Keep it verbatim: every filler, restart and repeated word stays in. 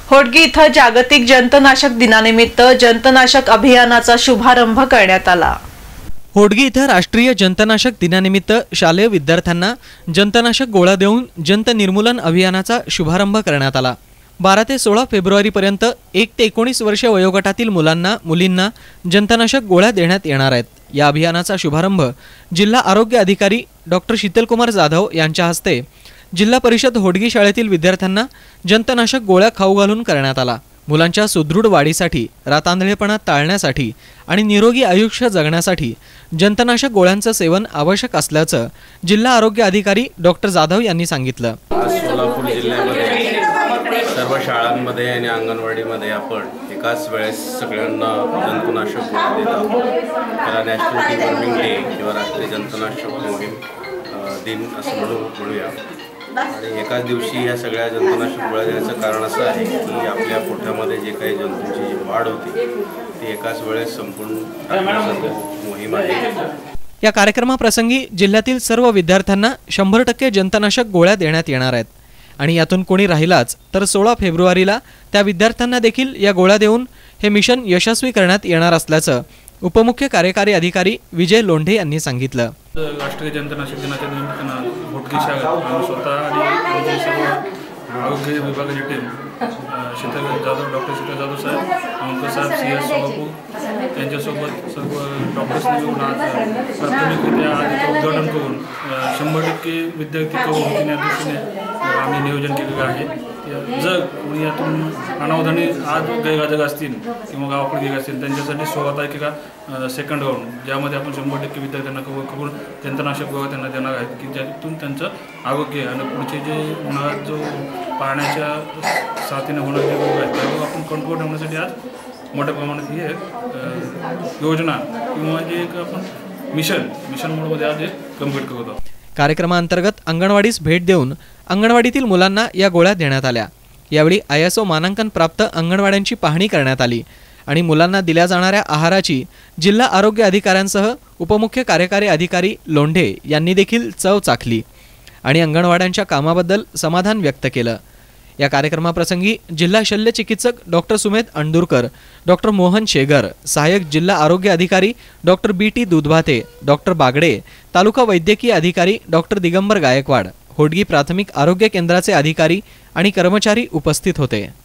होडगी इथं जागतिक जंतनाशक दिनानिमित्त जंतनाशक अभियानाचा शुभारंभ करण्यात आला। होडगी इथं राष्ट्रीय जंतनाशक दिनानिमित्त शालेय विद्यार्थ्यांना जंतनाशक गोळा देऊन जंत निर्मूलन अभियानाचा शुभारंभ करण्यात आला। बारा ते सोळा फेब्रुवारी पर्यंत एक ते एकोणीस वर्ष वयोगटातील मुलांना मुलींना जंतनाशक गोळ्या देण्यात येणार आहेत। या अभियानाचा शुभारंभ जिल्हा आरोग्य अधिकारी डॉक्टर शीतलकुमार जाधव यांच्या हस्ते जिल्हा परिषद होडगी शाळेतील विद्यार्थ्यांना जंतनाशक गोळ्या खाऊ घालून करण्यात आला। मुलांच्या सुदृढ वाढीसाठी, रातांधळेपणा टाळण्यासाठी आणि निरोगी आयुष्य जगण्यासाठी जंतनाशक गोळ्यांचं सेवन आवश्यक असल्याचं जिल्हा आरोग्य अधिकारी डॉक्टर जाधव यांनी सांगितलं। सोलापूर जिल्ह्यामध्ये सर्व शाळांमध्ये आणि अंगणवाडीमध्ये आपण एकाच वेळेस सगळ्यांना जंतुनाशक गोळ्या देत आहोत। त्याला नॅशनल डिवर्मिंग डे किंवा राष्ट्रीय जंतुनाशक मोहीम दिन असं म्हणू म्हणूया। आणि एकाच दिवशी या सगळ्या जंतुनाशक गोळ्या देण्याचं कारण असं आहे की आपल्या पोटामध्ये जे काही जंतूंची वाढ होती ती एकाच वेळेस संपूर्ण टाकण्याची मोहीम आहे। या कार्यक्रमाप्रसंगी जिल्ह्यातील सर्व विद्यार्थ्यांना शंभर टक्के जंतनाशक गोळ्या देण्यात येणार आहेत आणि यातून कोणी राहिलाच तर सोळा फेब्रुवारीला त्या विद्यार्थ्यांना देखील या गोळ्या देऊन हे मिशन यशस्वी करण्यात येणार असल्याचं उपमुख्य कार्यकारी अधिकारी विजय लोंढे यांनी सांगितलं। राष्ट्रीय जंतनाशक दिनाच्या निमित्तानं होडगी शाळेत स्वतः आणि सर्व आरोग्य विभागाची टीम शीतल जाधव डॉक्टर शीतल जाधव साहेब आमदार साहेब सी एस सोलापूर त्यांच्यासोबत सर्व डॉक्टर्सनी येऊन आज प्राथमिकरित्या आज उद्घाटन करून शंभर टक्के विद्यार्थी कवर होतील या दृष्टीने आम्ही नियोजन केलेलं आहे। जर कोणी यातून अनावधानी आज गैरहजर असतील किंवा गावाकडे गेले असतील त्यांच्यासाठी सोळा तारखेला सेकंड राऊंड ज्यामध्ये आपण शंभर टक्के विद्यार्थ्यांना कवर करून जंतनाशक गोळ्या त्यांना देणार आहेत की ज्यातून त्यांचं आरोग्य आणि पुढचे जे उन्हाळ्यात जो पाण्याच्या साथीने होणारे रोग आहेत त्यावर आपण कंट्रोल ठेवण्यासाठी आज मोठ्या प्रमाणात ही एक योजना किंवा जे एक आपण मिशन मिशन मोडमध्ये आज एक कम्प्लीट करत आहोत। कार्यक्रमाअंतर्गत अंगणवाडीस भेट देऊन अंगणवाडीतील मुलांना या गोळ्या देण्यात आल्या। यावेळी आय एस ओ मानांकन प्राप्त अंगणवाड्यांची पाहणी करण्यात आली आणि मुलांना दिल्या जाणाऱ्या आहाराची जिल्हा आरोग्य अधिकाऱ्यांसह उपमुख्य कार्यकारी अधिकारी लोंढे यांनी देखील चव चाखली आणि अंगणवाड्यांच्या कामाबद्दल समाधान व्यक्त केलं। या कार्यक्रमाप्रसंगी जिल्हा शल्य चिकित्सक डॉक्टर सुमेध अंडुरकर, डॉक्टर मोहन शेगर, सहाय्यक जिल्हा आरोग्य अधिकारी doctor B T Dudhbhate, doctor Bagde, तालुका वैद्यकीय अधिकारी डॉक्टर दिगंबर गायकवाड, होडगी प्राथमिक आरोग्य केंद्राचे अधिकारी आणि कर्मचारी उपस्थित होते।